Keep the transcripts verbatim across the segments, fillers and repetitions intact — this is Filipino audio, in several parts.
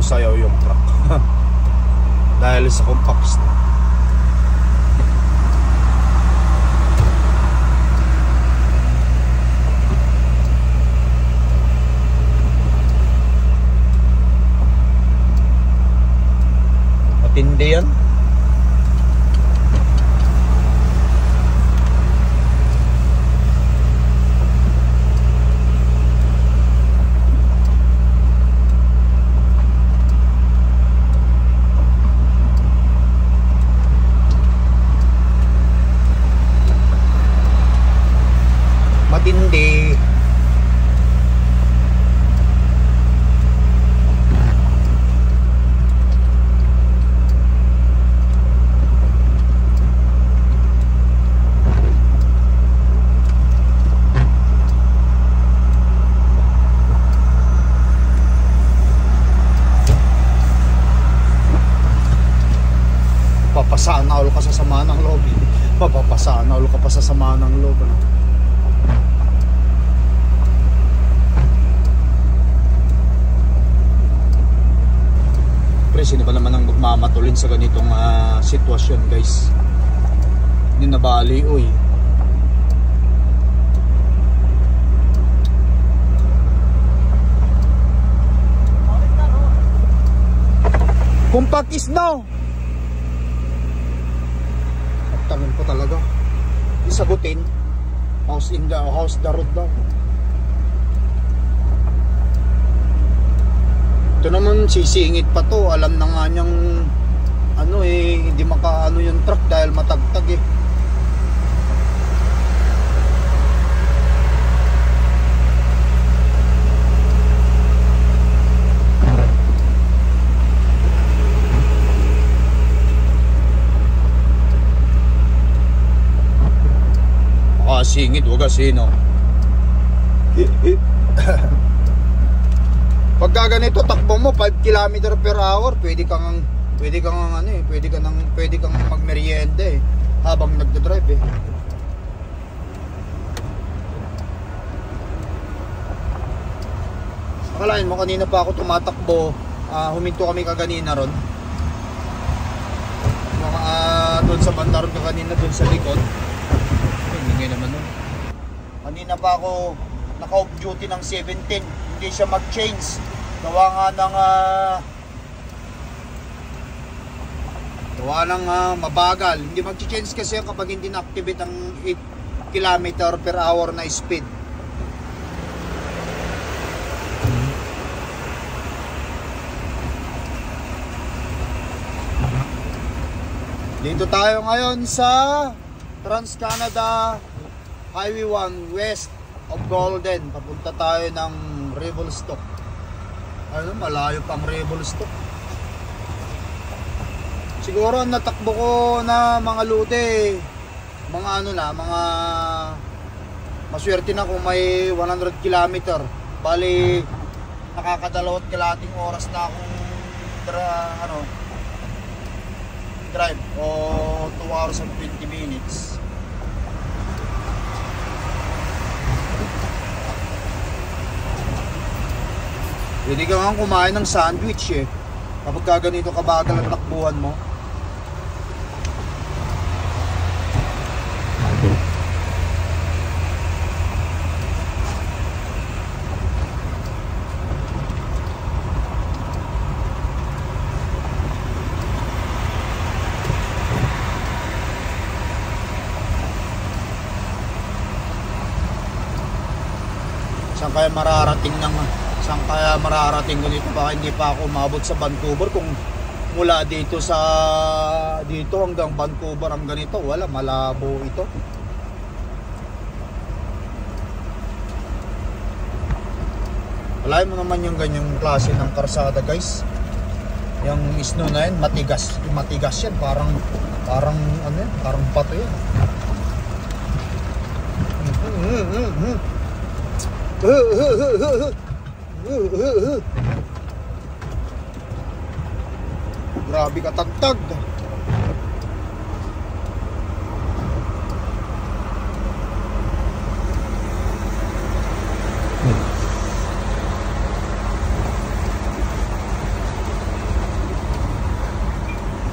sumasayaw yung truck. Dahil sa compacts na. Matindi yan. Matindi. Papasaan na ulo ka sa sama ng loob. Papapasaan na ulo ka pa sa sama ng loob. Pre, sino ba naman ang magmamatulin sa ganitong uh, sitwasyon, guys? Hindi nabali, uy. Compact is now. Tangin po talaga. Isagutin. House in the house the road daw. Ito naman sisingit pa to. Alam na nga niyang ano eh, hindi makaano yung truck dahil matagtag eh. Singit, wag kasi no. Pagka ganito takbo mo five kilometers per hour, pwede kang pwede kang ano eh, pwede kang pwede kang magmerienda eh habang nagda-drive eh. Akalain mo kanina pa ako tumatakbo, uh, huminto kami kaganina ron. Mga uh, doon sa banda ron kanina doon sa likod. Hindi naman nun. Kanina pa ako naka-off duty ng seventeen. Hindi siya mag-change. Gawa nga ng uh, gawa ng uh, mabagal. Hindi mag-change kasi kapag hindi na-activate ang eight kilometers per hour na speed. Dito tayo ngayon sa Trans-Canada Highway one west of Golden. Papunta tayo ng Revelstoke. Ano, malayo pang Revelstoke. Siguro ang natakbo ko na mga lute, mga ano na, mga maswerte na kung may one hundred kilometers. Bali, nakakadalawat kalating oras na akong dra, ano, drive o two hours and twenty minutes. Pwede ka nga kumain ng sandwich eh kapag ganito kabagal ang takbuhan mo. Saan kaya mararating ng saan kaya mararating ko dito? Baka hindi pa ako umabot sa Vancouver. Kung mula dito sa dito hanggang Vancouver ang ganito, wala, malabo ito. Alayin mo naman yung ganyang klase ng karsada, guys. Yung snow na yan, matigas, matigas yan, parang parang ano yan, parang bato yan. Grabe katagtag.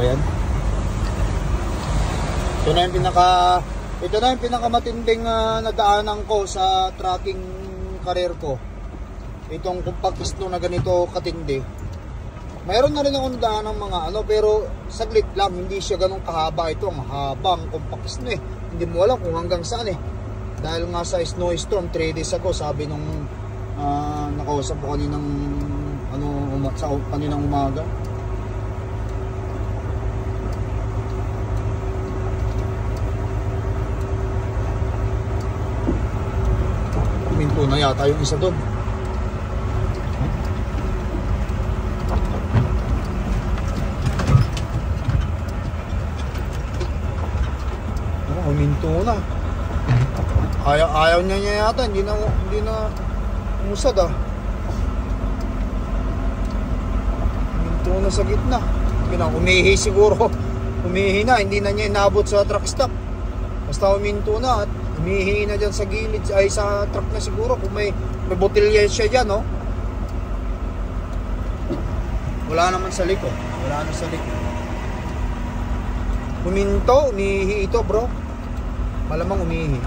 ba yan? Ito na yung pinaka ito na yung pinakamatinding uh, nadaanan ko sa tracking career ko. Itong compact snow na ganito katindi. Mayroon na rin ako nadaan ng mga ano, pero saglit lang, hindi siya ganun kahaba. Ito ang habang compact snow eh. Hindi mo alam kung hanggang saan eh. Dahil nga sa snowstorm three days ago, sabi nung uh, nakausap ko kaninang ano, uma, sa kaninang umaga. Minto na yata yung isa doon. Oh, huminto na. Ayaw, ayaw niya niya yata, hindi na hindi na umusad ah. Huminto na sa gitna. Pinang umihi siguro. Umihi na, hindi na niya inabot sa truck stop. Basta huminto na at umihi na dyan sa gilid, ay sa truck na siguro kung may, may botilya siya dyan, no? Wala naman sa likod. Wala naman sa likod. Huminto, umihi ito bro. Malamang umihi.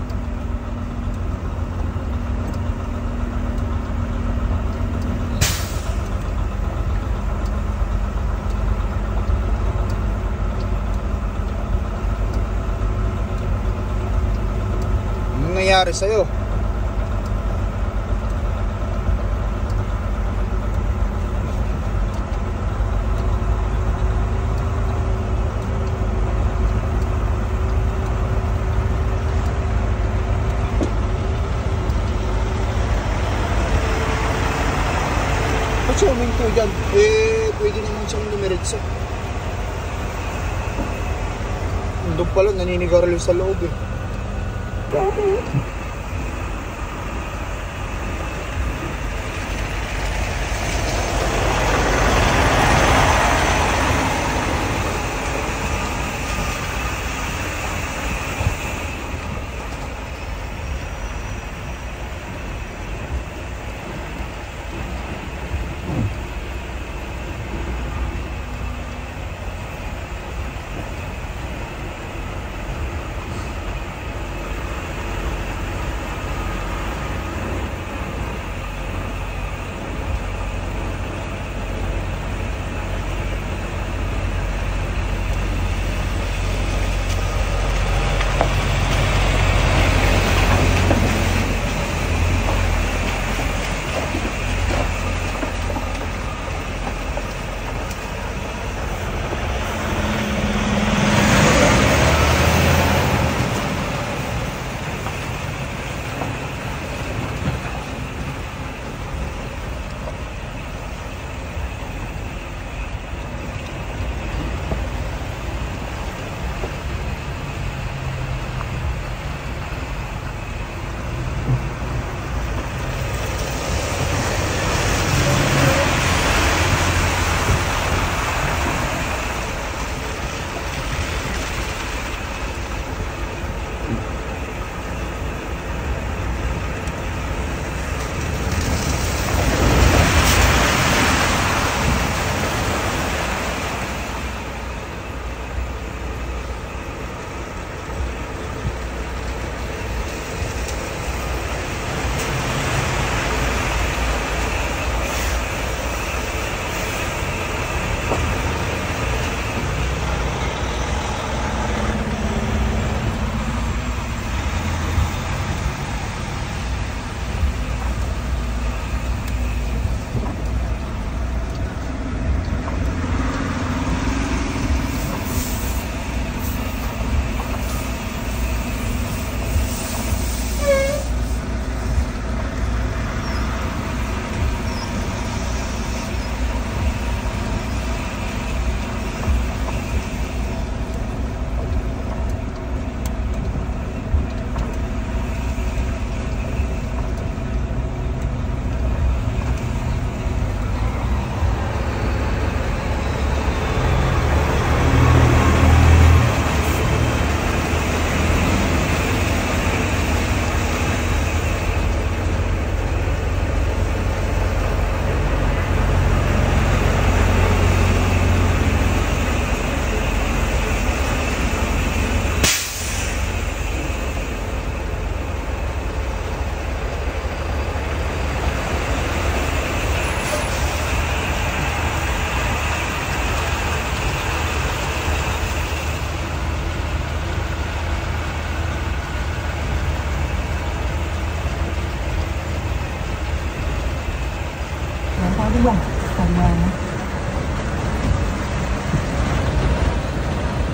Nangyari sa'yo? Ba't siya huminto dyan? Eh, pwede naman siyang lumiritsa. Doon pala, naninigarilyo sa loob eh.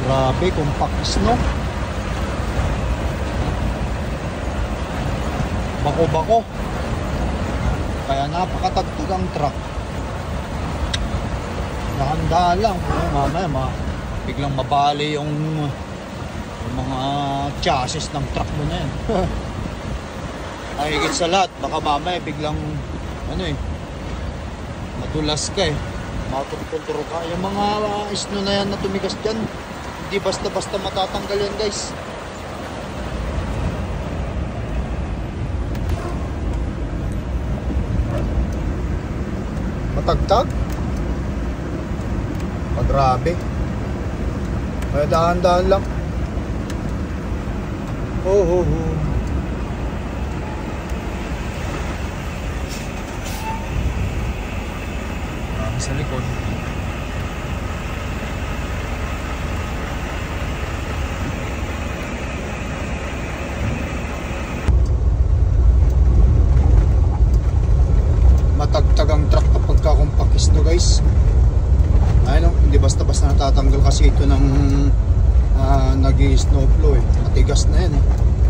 Grabe, compact no. Bako-bako. Kaya napakatagtog ang truck. Nakahanda lang. Eh, mamaya ma, biglang mabali yung, yung mga chassis ng truck mo na yan. Ay, higit sa lahat, baka mamaya biglang ano eh, madulas ka eh, matunturo ka. Yung mga uh, isno na yan na tumigas dyan, hindi basta-basta matatanggal yan guys. Matagtag. Ah, grabe. Kaya dahan-dahan lang. Oh, oh, oh. Sa likod. Matagtag ang truck kapag kakumpakis to guys. Ayun, no? Hindi basta-basta natatanggal kasi ito ng uh, nag-i-snowflow eh. Matigas na yan eh.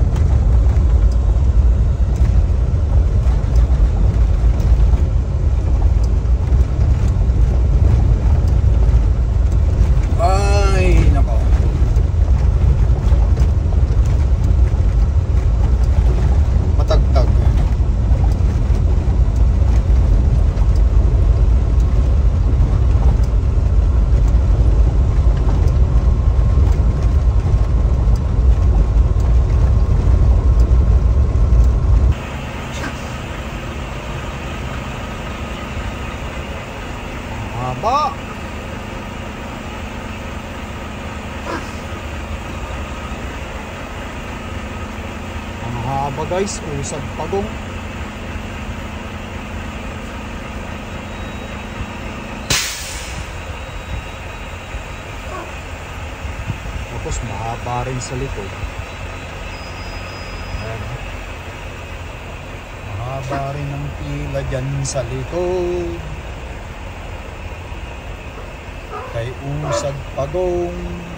Haba. Ang haba guys, usad pagong. Tapos mahaba rin sa likod. Ayan. Mahaba rin ang pila dyan sa likod. Kay usad pagong.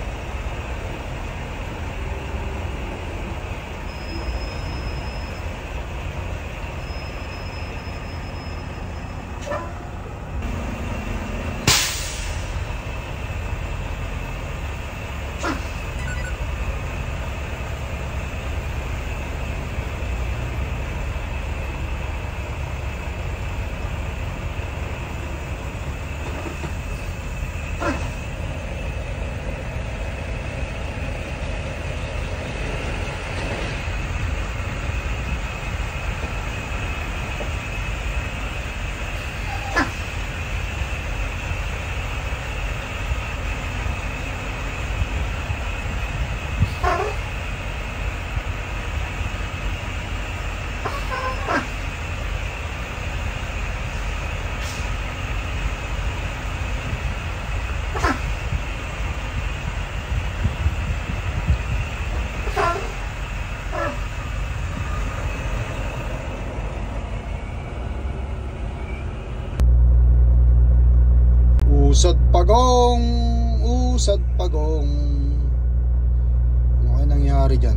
Usad pagong, usad pagong. Ano kaya nangyari dyan?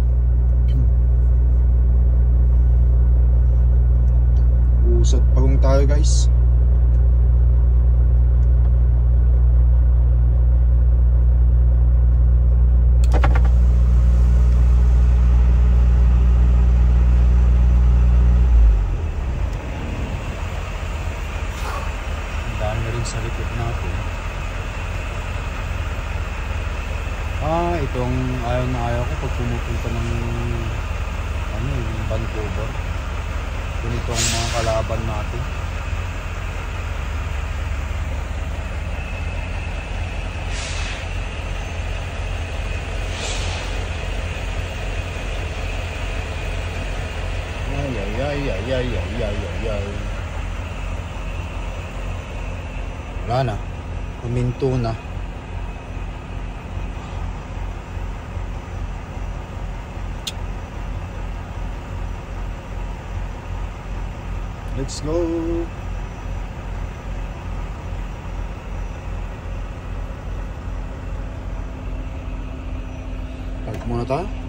Usad pagong tayo guys. Sa likod natin. Ah, itong ayaw na ayaw ko pag pumupunta ng ano yung Vancouver. Ganito ang mga kalaban natin. Ay ay ay ay ay ay ay ay ay. Wala na, huminto na. Let's go. muna tayo.